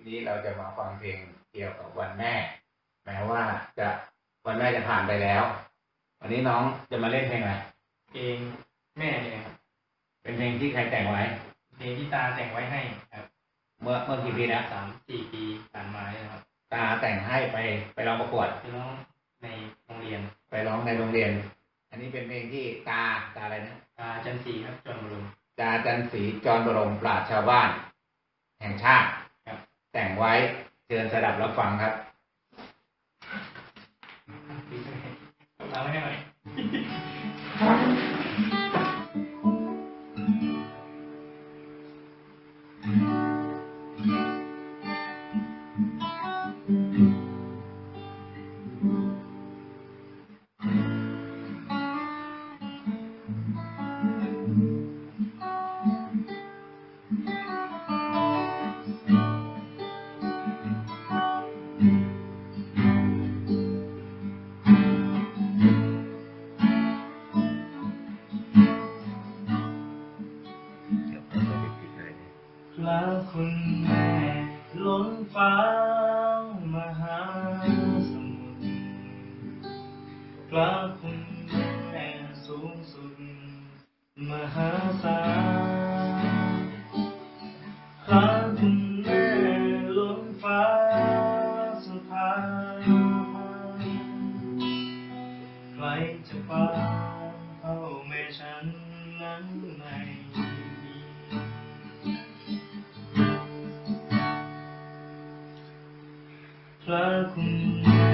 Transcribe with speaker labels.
Speaker 1: ทีนี้เราจะมาฟังเพลงเกี่ยวกับวันแม่แม้ว่าจะวันแม่จะผ่านไปแล้ววันนี้น้องจะมาเล่นเพลงอะไร
Speaker 2: เพลงแม่เนี่ยครับ
Speaker 1: เป็นเพลงที่ใครแต่งไว้
Speaker 2: เพลงที่ตาแต่งไว้ให้ครับ
Speaker 1: เมื่อกี่ปีนะ
Speaker 2: 3-4 ปีผ่านมาเนี่ยครับ
Speaker 1: ตาแต่งให้ไปร้องประกวด
Speaker 2: ไปร้องในโรงเรียน
Speaker 1: ไปร้องในโรงเรียนอันนี้เป็นเพลงที่ตาอะไรนะ
Speaker 2: ตาจันทรีครับจรบรม
Speaker 1: ตาจันทรีจรบรมปราชญ์ชาวบ้านแห่งชาติ
Speaker 2: ครับ
Speaker 1: แต่งไว้เชิญสดับรับฟังครับ
Speaker 2: เอาไว้ให้หน่อยพระคุณแม่ล้นฟ้ามหาสมุทรพระคุณแม่สูงสุดมหาศาลพระคุณแม่ล้นฟ้าสุดท้ายใครจะปานเท่าแม่ฉันนั้นไม่มีพระคุณแม่